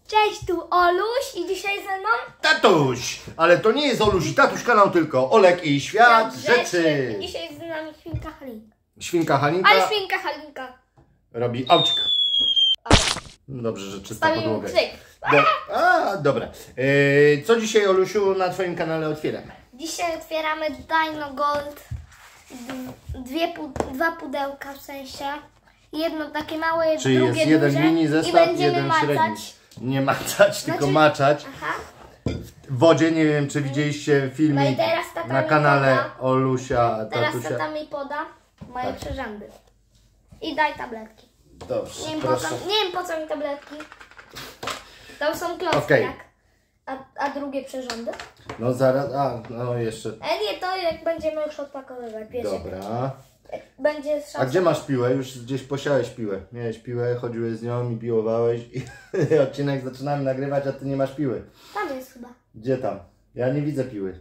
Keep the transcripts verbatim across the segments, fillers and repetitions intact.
Cześć, tu Oluś i dzisiaj ze mną Tatuś! Ale to nie jest Oluś i Tatuś kanał, tylko Olek i Świat Rzeczy. Rzeczy. I dzisiaj jest z nami świnka Halinka. Świnka Halinka Ale świnka Halinka robi aucik. Dobrze, że czysta Stawimy podłoga. krzyk. Do, a, dobra. Yy, co dzisiaj, Olusiu, na Twoim kanale otwieramy? Dzisiaj otwieramy Dino Gold. Dwie, pu- dwa pudełka w sensie. Jedno takie małe, jest Czyli drugie jest jeden duże. mini I zestaw, będziemy jeden macać. średni. Nie macać, tylko Znaczy- maczać. Aha. W wodzie, nie wiem, czy widzieliście No i filmik teraz tata na mi kanale poda. Olusia, Teraz Tatusia. tata mi poda moje Tak. przyrządy. I daj tabletki. Dobrze, Nie wiem, po proszę. co, nie wiem po co mi tabletki. Tam są klocki, Okej. tak? A, a drugie przyrządy? No zaraz, a, no jeszcze. E nie, to jak będziemy już odpakowywać, wiecie. Dobra. Jak będzie szansa. A gdzie masz piłę? Już gdzieś posiałeś piłę. Miałeś piłę, chodziłeś z nią i piłowałeś i odcinek zaczynamy nagrywać, a ty nie masz piły. Tam jest chyba. Gdzie tam? Ja nie widzę piły.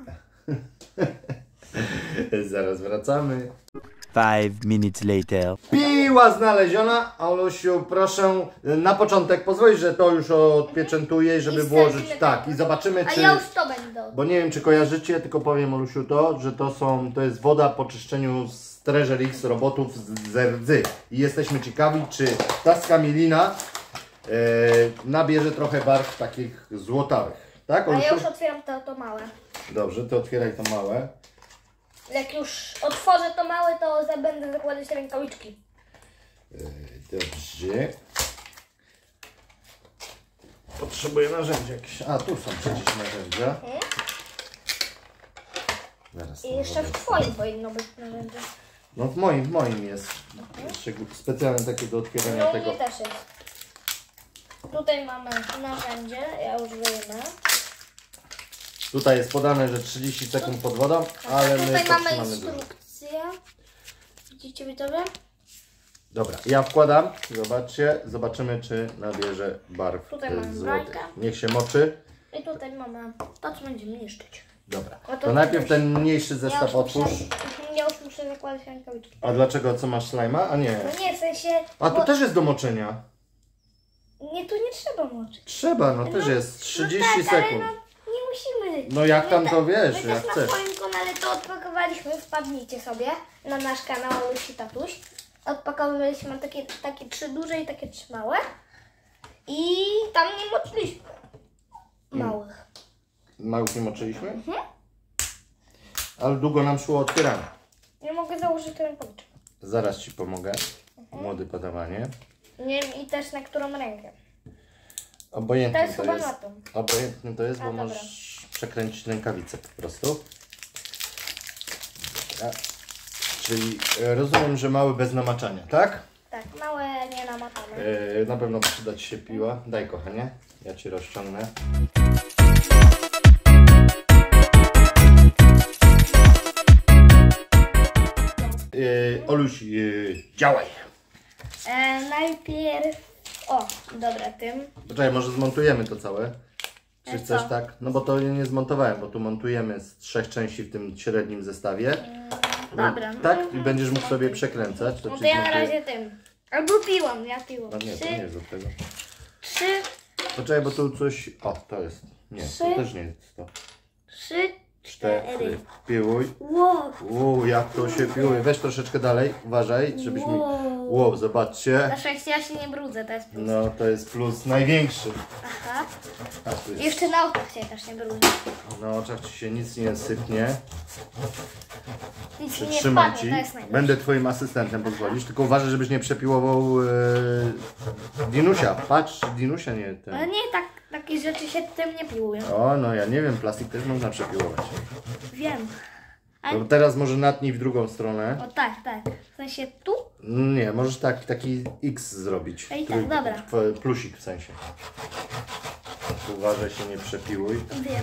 Zaraz wracamy. Five minutes later. Piła znaleziona. Olusiu, proszę na początek pozwolić, że to już odpieczętuję, żeby I włożyć. wsadzimy Tak, to. i zobaczymy, A czy... ja już to będę. Bo nie wiem, czy kojarzycie, tylko powiem, Olusiu, to, że to są, to jest woda po czyszczeniu z Treasure X robotów z rdzy. I jesteśmy ciekawi, czy ta skamielina e, nabierze trochę barw takich złotawych. Tak, A ja Olusiu? już otwieram to, to małe. Dobrze, to otwieraj to małe. Jak już otworzę to małe, to za- będę zakładać rękawiczki. E, dobrze. Potrzebuję narzędzia jakieś. A, tu są przecież narzędzia. Mhm. Zaraz I to jeszcze w zobaczę. twoim powinno być narzędzie. No w moim, w moim jest. Jeszcze specjalne takie do otwierania No u tego. mnie też jest. Tutaj mamy narzędzie, ja już wyjmę. Tutaj jest podane, że trzydzieści sekund pod wodą, ale my Tutaj mamy podtrzymamy dużo. instrukcję. Widzicie widzowie? Dobra, ja wkładam, zobaczcie, zobaczymy, czy nabierze barw Tutaj e, mamy złotych. brajkę. Niech się moczy. I tutaj mamy to, co będziemy niszczyć. Dobra, O, to to najpierw też. ten mniejszy Ja zestaw już, otwórz. muszę, ja już muszę zakładać rękawiczki. A dlaczego, co masz slajma? A nie. No nie, w sensie... A to bo- też jest do moczenia. Nie, tu nie trzeba moczyć. Trzeba, no też No, jest trzydzieści no tak, sekund. Ale no, nie musimy. No jak tam My to te- wiesz, my jak też chcesz. na swoim kanale to odpakowaliśmy, wpadnijcie sobie na nasz kanał Oluś i Tatuś. Odpakowaliśmy takie, takie trzy duże i takie trzy małe. I tam nie moczyliśmy małych. Małych nie moczyliśmy? Mhm. Ale długo nam szło otwieranie. Nie mogę założyć rękawiczek. Zaraz ci pomogę. Mhm. Młody podawanie. Nie wiem i też na którą rękę. Obojętnie To jest to chyba jest. na tą. Obojętnie to jest, A, bo dobra. możesz przekręcić rękawicę po prostu. Dobra. Czyli e, rozumiem, że mały bez namaczania, tak? Tak, małe nie namatamy. E, na pewno przyda ci się piła. Daj, kochanie, ja ci rozciągnę. E, Oluś, e, działaj! E, najpierw... O, dobra, tym. Poczekaj, może zmontujemy to całe. Czy E, chcesz co? tak? No bo to nie zmontowałem, bo tu montujemy z trzech części w tym średnim zestawie. Dobra. no. Tak? I będziesz mógł sobie przekręcać. To No to ci ja na zmontuję. razie tym. Albo piłą, ja piłą. No nie, to Trzy, nie jest od tego. trzy, Poczekaj, bo tu coś... O, to jest. Nie, to Trzy. też nie jest to. trzy, Cztery. cztery. Piłuj. Wow. Uuu, jak to się piłuje. Weź troszeczkę dalej, uważaj, żebyś mi... Wow. Wow, zobaczcie. Na szczęście ja się nie brudzę, to jest plus. No, to jest plus największy. Aha. A, tu I jest. jeszcze na oczach się też nie brudzę. Na oczach ci się nic nie sypnie. Nic mi nie Przytrzymam wpadnie, ci. to jest najlepsze. Będę twoim asystentem, pozwolisz. Tylko uważaj, żebyś nie przepiłował e, Dinusia. Patrz, Dinusia nie ten. Ale nie, tak, takie rzeczy się tym nie piłują. O, no ja nie wiem, plastik też można przepiłować. Wiem. To teraz może natnij w drugą stronę. O tak, tak. W sensie tu? Nie, możesz tak, taki X zrobić. Ej, tak, dobra. p- Plusik w sensie. Uważaj się, nie przepiłuj. Wiem.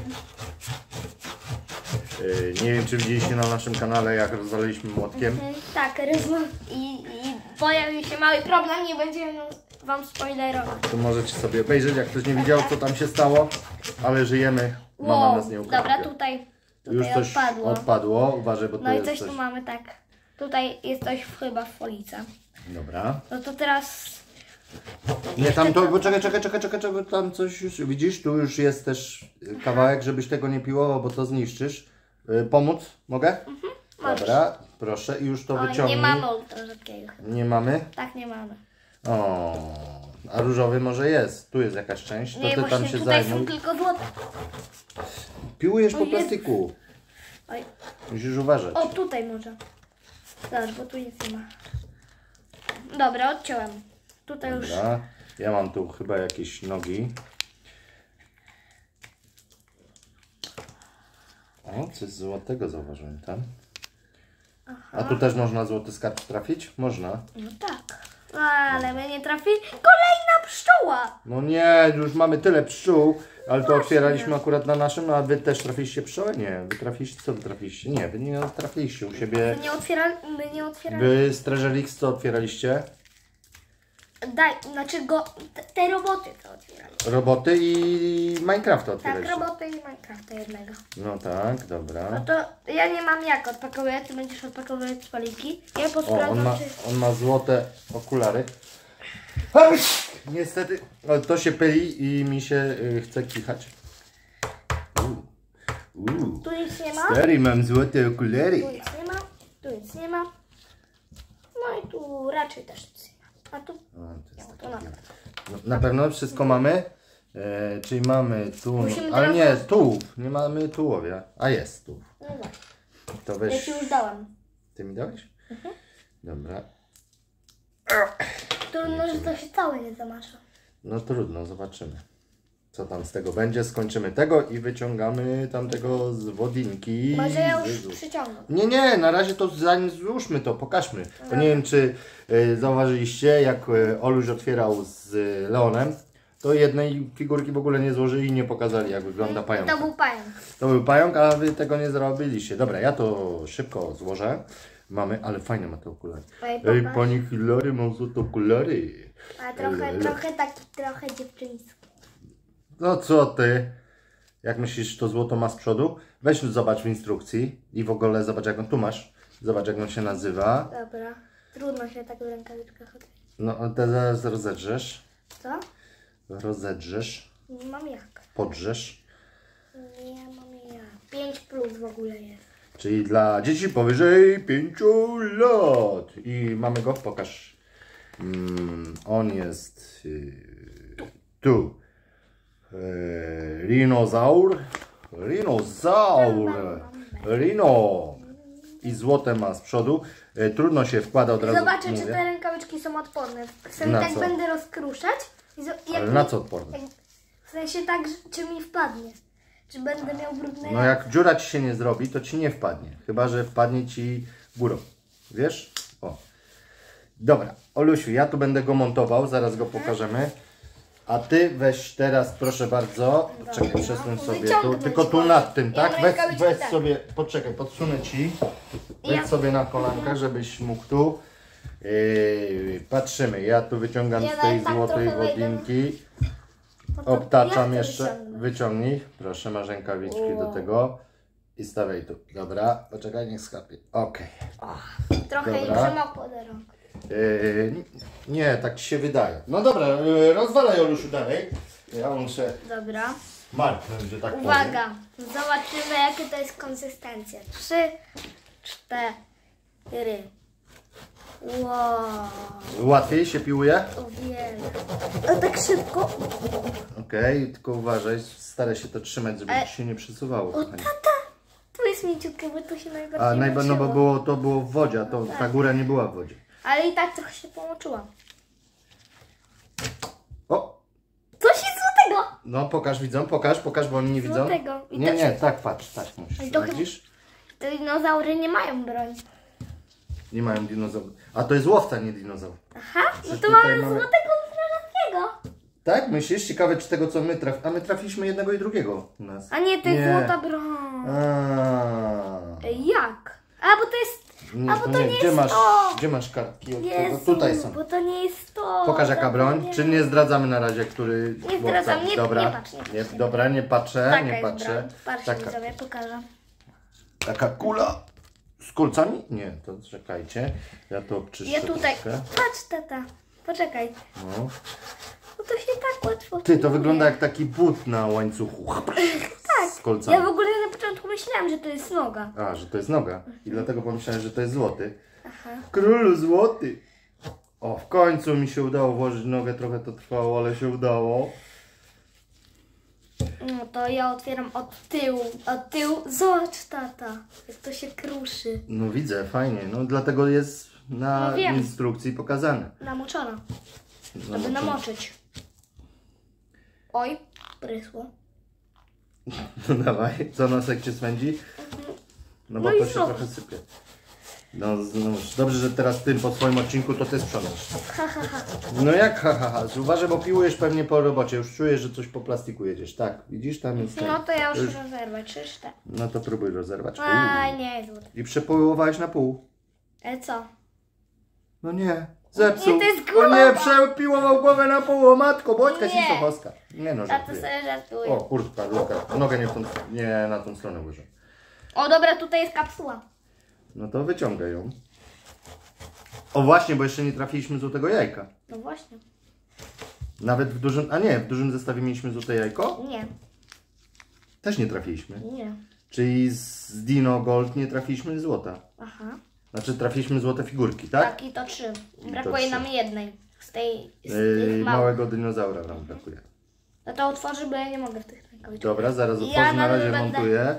Yy, nie wiem, czy widzieliście na naszym kanale, jak rozwaliliśmy młotkiem. Mhm, tak, ryzm i, i pojawił się mały problem, nie będziemy wam spoilerować. To możecie sobie obejrzeć, jak ktoś nie widział, co tam się stało. Ale żyjemy. Mama Wow. nas nie ukradnie. Dobra, tutaj, tutaj Już coś odpadło. odpadło. Uważaj, bo to No i jest coś coś... tu mamy tak. Tutaj jest coś chyba w folice. Dobra. No to teraz Nie, tam to, bo czekaj, czekaj, czekaj, czekaj, czekaj, tam coś już, widzisz, tu już jest też kawałek, żebyś tego nie piłował, bo to zniszczysz. Y, pomóc? Mogę? Mhm, Dobra, proszę i już to O, wyciągnij. nie mamy ultra rzadkiego. Nie mamy? Tak, nie mamy. O, a różowy może jest. Tu jest jakaś część, to Nie, ty właśnie tam się tutaj zajmuj. są tylko złote. Piłujesz O po Jezu. plastiku. Oj. Musisz uważać. O, tutaj może. Zobacz, bo tu nic nie ma. Dobra, odciąłem. Tutaj już. Dobra, ja mam tu chyba jakieś nogi. O, coś złotego zauważyłem tam. A tu też można złoty skarb trafić? Można. No tak. No, ale my nie trafili. Kolejna pszczoła! No nie, już mamy tyle pszczół, ale to Właśnie. otwieraliśmy akurat na naszym, no a wy też trafiliście pszczołę? Nie, wy trafiliście, co wy trafiliście? Nie, wy nie trafiliście u siebie. My nie otwierali. My nie otwierali. Wy z Treasure X co otwieraliście? Daj, znaczy go. Te, te roboty to otwierali. Roboty i Minecrafta Tak, otwieraliście. roboty i Minecrafta jednego. No tak, No dobra. to ja nie mam jak odpakować, ty będziesz odpakowywać spaliki. Ja O, on posprawdzam, ma, czy... on ma złote okulary. Ach, niestety, o, to się pyli i mi się y, chce kichać. Uuu, uuu. Tu nic nie ma. Stary, mam złote okulary. Tu nic nie ma. Tu nic nie ma. No i tu raczej też nic nie ma. A tu... O, to jest to takie na- no, na pewno wszystko mamy. E, czyli mamy tu, Musimy ale teraz- nie, tułów, nie mamy tułowia, a jest tułów. No właśnie. To Ja weź, ci już dałam. ty mi dałeś? Dobra, Trudno, że to się całe nie zamasza. no trudno, zobaczymy. Co tam z tego będzie, skończymy tego i wyciągamy tamtego z wodinki. Może ja z- już przyciągnę. Nie, nie, na razie to zanim złóżmy to, pokażmy. Bo nie wiem, czy y, zauważyliście, jak y, Oluś otwierał z y, Leonem, to jednej figurki w ogóle nie złożyli i nie pokazali, jak wygląda pająk. To był pająk. To był pająk, a wy tego nie zrobiliście. Dobra, ja to szybko złożę. Mamy, ale fajne ma te okulary. Ej, Ej, popatrz. pani Hilary, mam złote okulary. A trochę, Ele. trochę taki, trochę dziewczyński. No co ty? Jak myślisz, to złoto ma z przodu? Weź zobacz w instrukcji i w ogóle zobacz, jak on tu masz. Zobacz, jak on się nazywa. Dobra. Trudno się tak w rękawiczkach odkryć. No, a teraz rozedrzesz. Co? Rozedrzesz. Nie mam jak. Podrzesz. Nie mam jak. pięć plus w ogóle jest. Czyli dla dzieci powyżej pięciu lat. I mamy go, pokaż. Mm, on jest y, tu. Y, Rinozaur. Rinozaur. Rino. I złote ma z przodu. Y, trudno się wkłada od razu. Zobaczę, czy mówię. te rękawiczki są odporne. W sensie Na tak co? będę rozkruszać. I zo- jak Ale mi- na co odporne? jak- W sensie tak, że- czy mi wpadnie. Czy będę miał brudne No jak dziura ci się nie zrobi, to ci nie wpadnie. Chyba że wpadnie ci górą. Wiesz? O. Dobra, Olusiu, ja tu będę go montował, zaraz go pokażemy. A ty weź teraz, proszę bardzo. Czekaj, przesuń sobie tu. Wyciągnąć Tylko tu może. nad tym, Ja tak? mam Weź, rękawiczki, weź tak. sobie, poczekaj, podsunę ci. Weź Ja- sobie na kolankach, żebyś mógł tu. Yy, patrzymy, ja tu wyciągam Ja z tej tak złotej trochę wejdę. wodinki. No to Obtaczam jak to jeszcze. wyciągnę? Wyciągnij. Proszę, masz rękawiczki do Wow. tego. I stawiaj tu. Dobra, poczekaj, niech skapie. Okej. Trochę im Dobra. przemokło do rąk. Yy, nie, tak ci się wydaje. No dobra, yy, rozwalaj Olusiu dalej. Ja muszę Dobra. martwnąć, że tak powiem. Uwaga. Zobaczymy, jakie to jest konsystencja. Trzy, cztery. Wow. Łatwiej się piłuje? O wiele. O tak szybko. Okej, tylko uważaj, staraj się to trzymać, żeby Ale- ci się nie przesuwało. O kochanie. tata. Tu jest mięciutkie, bo to się najbardziej A najba, no bo moczyło. było, to było w wodzie, a to ta góra nie była w wodzie. Ale i tak trochę się pomoczyłam. O! Coś jest złotego. No pokaż widzom, pokaż, pokaż, bo oni nie widzą. Złotego. I Nie, to- nie, tak patrz, tak musisz. Ale to chyba- Widzisz? Te dinozaury nie mają broni. Nie mają dinozaurów. A to jest łowca, nie dinozaur. Aha, no Przecież to tutaj mamy mamy- złotego ultrarzadkiego. Tak? Myślisz? Ciekawe, czy tego co my trafiliśmy. A my trafiliśmy jednego i drugiego u nas. A nie, to jest Nie. złota broń. A, Ej, jak? A, bo to jest... nie, A, bo to nie Gdzie jest masz, to. gdzie masz kartki od tego? Jezu, Tutaj są. bo to nie jest to. Pokaż jaka broń. Zapomniałam. Czy nie zdradzamy na razie, który Nie zdradzam, łowca? nie- Dobra. nie patrz, nie patrz, nie Dobra, nie patrzę, Taka nie jest patrzę. broń. Patrz, Taka, widzowie, pokażę. taka kula z kulcami? Nie, to czekajcie. Ja to obczyszczę Ja tutaj... troszkę. Patrz, tata. Poczekaj. No. No to się tak łatwo... Ty, to filmuje. wygląda jak taki but na łańcuchu. Tak. Z kolcami. Ja w ogóle na początku myślałam, że to jest noga. A, że to jest noga. I dlatego pomyślałem, że to jest złoty. Aha. Królu złoty. O, w końcu mi się udało włożyć nogę. Trochę to trwało, ale się udało. No to ja otwieram od tyłu. Od tyłu. Zobacz, tata. Jak to się kruszy. No widzę, fajnie. No dlatego jest na No wiem. instrukcji pokazane. Namoczona. Żeby Namoczone. namoczyć. Oj, prysło. No dawaj, co nosek cię swędzi? No bo No i to się znowu. trochę sypie. No, no dobrze, że teraz tym po swoim odcinku to ty sprzątasz. Ha, ha, ha. No jak ha, ha, ha. Uważaj, bo piłujesz pewnie po robocie. Już czujesz, że coś po plastiku jedziesz. Tak, widzisz, tam jest ten. No to ja już rozerwać. Czyż te. No to próbuj rozerwać. A Uuu. nie, złote. I przepołowałeś na pół. E co? No nie, zepsuł. Nie, to jest O głowa. nie, przepiłował głowę na pół. O matko, Boćka Nie. Sisochowska. Nie no, Tata żartuję. sobie żartuje. O, kurtka, Luka. Nogę nie, w tą, nie na tą stronę łyżę. O dobra, tutaj jest kapsuła. No to wyciągaj ją. O właśnie, bo jeszcze nie trafiliśmy złotego jajka. No właśnie. Nawet w dużym, a nie, w dużym zestawie mieliśmy złote jajko? Nie, Też nie trafiliśmy. nie. Czyli z Dino Gold nie trafiliśmy złota. Aha. Znaczy trafiliśmy złote figurki, tak? Tak, i to trzy. Brakuje trzy. nam jednej. Z tej, z Yy, tych małych. małego dinozaura nam brakuje. No to otworzę, bo ja nie mogę w tych rękawiczkach. Dobra, zaraz Ja otworzę, na nawet razie będę- montuję.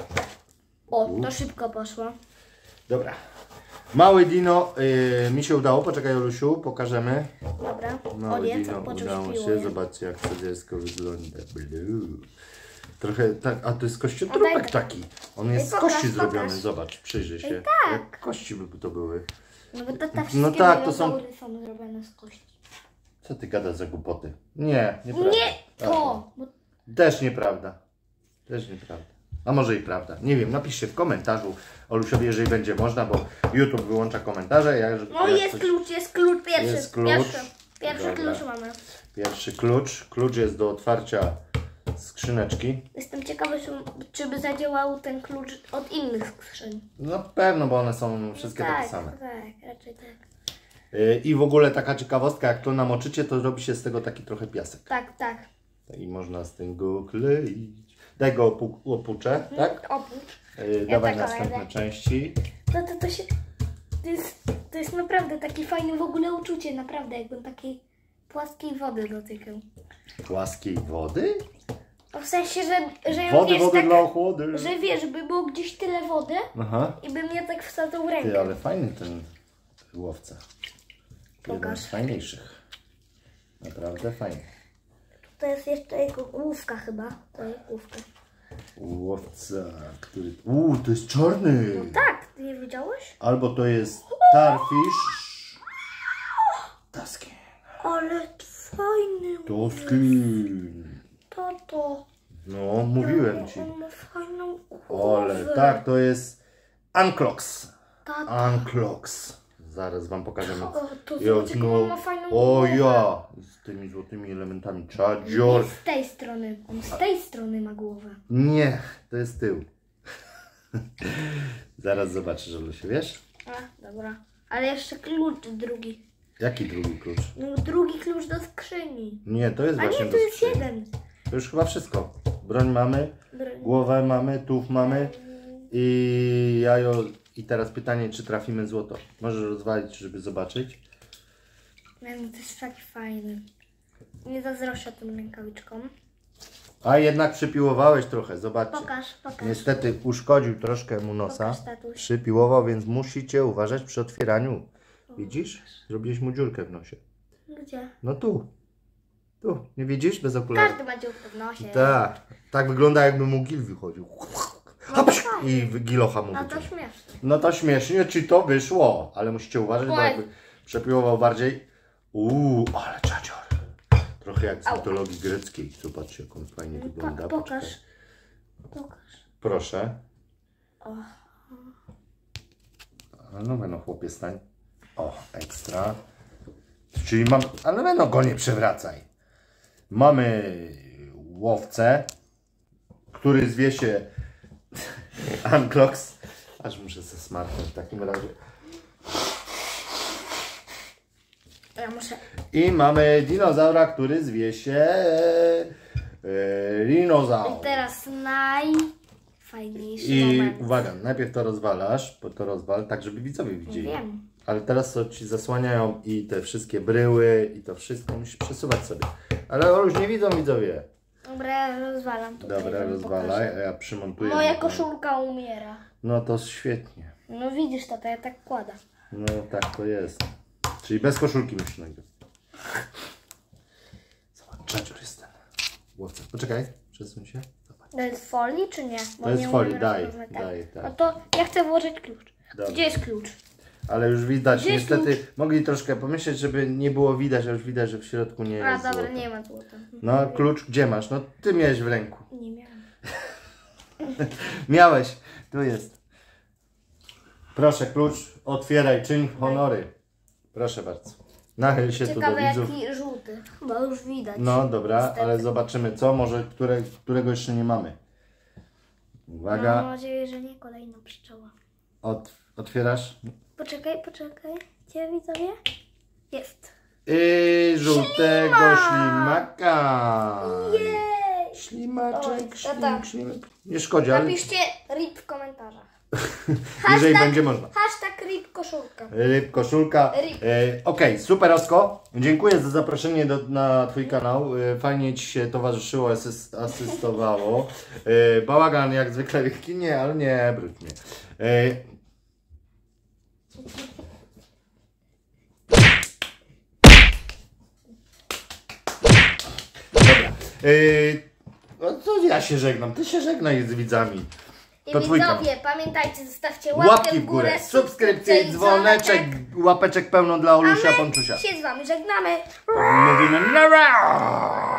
O, to szybko poszło. Dobra. Mały dino yy, mi się udało, poczekaj Olusiu, pokażemy. Dobra, Mały odjedz, dino po czymś udało się, piłuję. zobaczcie jak to dziecko wygląda. Blue. Trochę tak, a to jest Oddaj- kościotrupek taki. On jest z pokaż, kości pokaż. zrobiony, zobacz, przyjrzyj się. tak. Jak kości by to były. No bo to, te wszystkie No tak, to są- dinozaury są zrobione z kości. Co ty gadasz za głupoty? Nie, nieprawda. Nie to! Bo Też nieprawda. Też nieprawda. A może i prawda. Nie wiem, napiszcie w komentarzu Olusiowi, jeżeli będzie można, bo YouTube wyłącza komentarze. Ja, no jak jest coś- klucz, jest klucz pierwszy. Jest klucz. Pierwszy, pierwszy Dobra. klucz mamy. Pierwszy klucz. Klucz jest do otwarcia skrzyneczki. Jestem ciekawy, czy, czy by zadziałał ten klucz od innych skrzyń. No pewno, bo one są wszystkie tak, takie same. tak, raczej tak. Yy, I w ogóle taka ciekawostka, jak to namoczycie, to robi się z tego taki trochę piasek. Tak, tak. I można z tego kleić. Daj go opu opłuczę, tak? Oprócz. Yy, dawaj taką następne jadę. części. To, to, to się... To jest, to jest naprawdę takie fajne w ogóle uczucie, naprawdę, jakbym takiej płaskiej wody dotykał. Płaskiej wody? W sensie, że, że Wody, wiesz, wody tak, dla ochłody. że wiesz, by było gdzieś tyle wody Aha. i bym ja tak wsadzał rękę. Ty, ale fajny ten łowca. Jeden Pokaż. z fajniejszych. Naprawdę fajny. To jest jeszcze jego główka chyba. To jest główka. Łowca, który... Uuu, to jest czarny! Tak, ty nie widziałeś? Albo to jest Starfish. Tusken. Ale fajny. Tusken. Tato. No, mówiłem ci. On ma fajną głowę. Ale tak, to jest Unclox. Tato. Unclox. Zaraz wam pokażemy. O, to Ja, zobacz, jaką on ma fajną o głowę. ja! Z tymi złotymi elementami. Nie Czadzior. z tej strony. On z tej strony ma głowę. Nie, to jest tył. Zaraz zobaczysz, Olusiu, wiesz? A, dobra. Ale jeszcze klucz drugi. Jaki drugi klucz? No drugi klucz do skrzyni. Nie, to jest A właśnie nie, do to jest skrzyni. jeden. To już chyba wszystko. Broń mamy, Broń. głowę mamy, tułów mamy i jajo. I teraz pytanie, czy trafimy złoto. Możesz rozwalić, żeby zobaczyć. Nie, no to jest taki fajny. Nie zazdroszczę tym rękawiczką. A jednak przypiłowałeś trochę, zobaczcie. Pokaż, pokaż. Niestety uszkodził troszkę mu nosa. Pokaż, tatuś. Przypiłował, więc musicie uważać przy otwieraniu. Widzisz? Zrobiłeś mu dziurkę w nosie. Gdzie? No tu. Tu. Nie widzisz? Bez okularów. Każdy ma dziurkę w nosie. Tak. Tak wygląda, jakby mu gil wychodził. No to I fajnie. w- gilocha mu No to wyciął. śmieszne. No to śmiesznie ci to wyszło. Ale musicie uważać, bo Oj. jakby przepiłował bardziej. Uuu, ale czadzior. Trochę jak z Au. mitologii greckiej. Zobaczcie, jak on fajnie wygląda. Po, pokaż. Poczekaj. Pokaż. Proszę. O. No no chłopie, stań. O, ekstra. Czyli mam... Ale no go nie przewracaj. Mamy łowcę, który zwie się Unclox. Aż muszę se smartnąć w takim razie. Ja ja muszę... I mamy dinozaura, który zwie się e, Rinozaur. I teraz najfajniejszy I moment. uwaga, najpierw to rozwalasz, bo to rozwal, tak żeby widzowie widzieli. Wiem. Ale teraz to ci zasłaniają i te wszystkie bryły i to wszystko musisz przesuwać sobie. Ale o, już nie widzą widzowie. Dobra, ja rozwalam tutaj. Dobra, wam rozwalaj, a pokażę. ja przymontuję. Moja to. koszulka umiera. No to świetnie. No widzisz, tata, ja tak kładam. No tak to jest. Czyli bez koszulki musisz nagrać. Zobacz, Judger jest ten łowca. Poczekaj, przesuń się. Zobacz. To jest folii, czy nie? Bo To jest nie folii, umiem daj, rozpoznać. daj, daj. No to ja chcę włożyć klucz. Dobra. Gdzie jest klucz? Ale już widać, Gdzie jest niestety mogli troszkę pomyśleć, żeby nie było widać, a już widać, że w środku nie A jest dobra, złoto. nie ma złota. No klucz gdzie masz? No ty miałeś w ręku. Nie miałam. Miałeś, tu jest. Proszę, klucz, otwieraj, czyń honory. Proszę bardzo. Nachyl się tu do Ciekawe widzów. jaki żółty, bo już widać. No dobra, Niestety. ale zobaczymy co, może które, którego jeszcze nie mamy. Uwaga, Mam nadzieję, że nie kolejna pszczoła. Ot, otwierasz. Poczekaj, poczekaj. Gdzie widzowie? Jest. I żółtego ślimaka. Jej! Ślimaczek, Oj, tata. ślim, ślimak. Nie szkodzi, ale Napiszcie rip w komentarzach. jeżeli Hashtag- będzie można. Hashtag rip koszulka. Ryb, koszulka. Ryb. E, Okej, super Osko. Dziękuję za zaproszenie do, na Twój kanał. E, fajnie Ci się towarzyszyło, asyst, asystowało. E, bałagan jak zwykle w kinie, ale nie, brudnie. E, dobra. E, no co ja się żegnam? Ty się żegnaj z widzami. I To twój kanał. widzowie, pamiętajcie, zostawcie łapkę, Łapki w górę, subskrypcje i dzwoneczek, łapeczek pełno dla A Olusia my Ponczusia. się z wami żegnamy. Mówimy nara!